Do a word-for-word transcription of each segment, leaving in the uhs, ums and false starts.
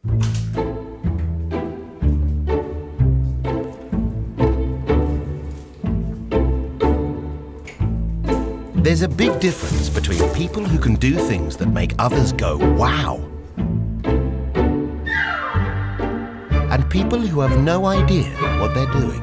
There's a big difference between people who can do things that make others go, wow, and people who have no idea what they're doing.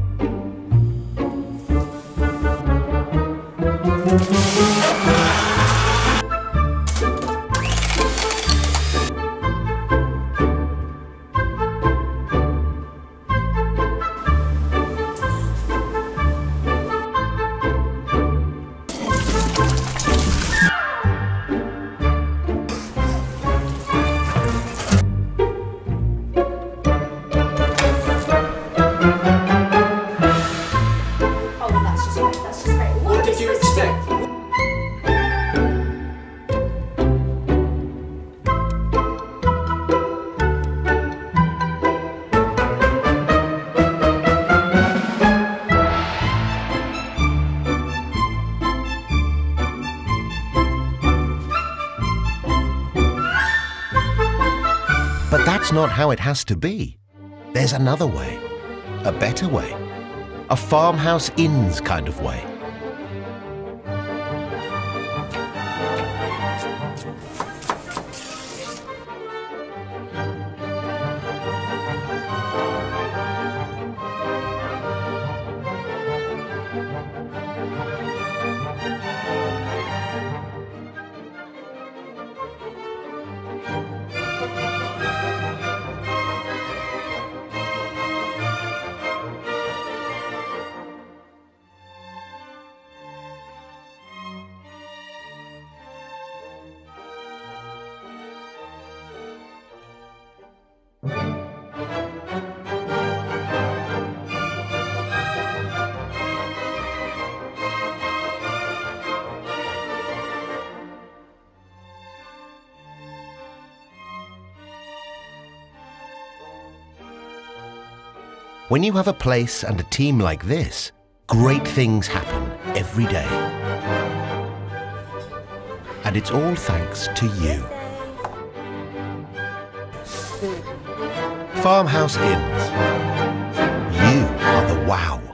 But that's not how it has to be. There's another way, a better way, a farmhouse inns kind of way. When you have a place and a team like this, great things happen every day. And it's all thanks to you. Farmhouse Inns. You are the wow.